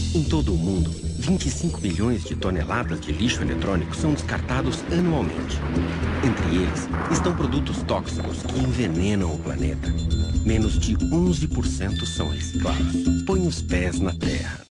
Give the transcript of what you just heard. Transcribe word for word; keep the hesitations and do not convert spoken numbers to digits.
Em todo o mundo, vinte e cinco milhões de toneladas de lixo eletrônico são descartados anualmente. Entre eles, estão produtos tóxicos que envenenam o planeta. Menos de onze por cento são reciclados. Põe os pés na terra.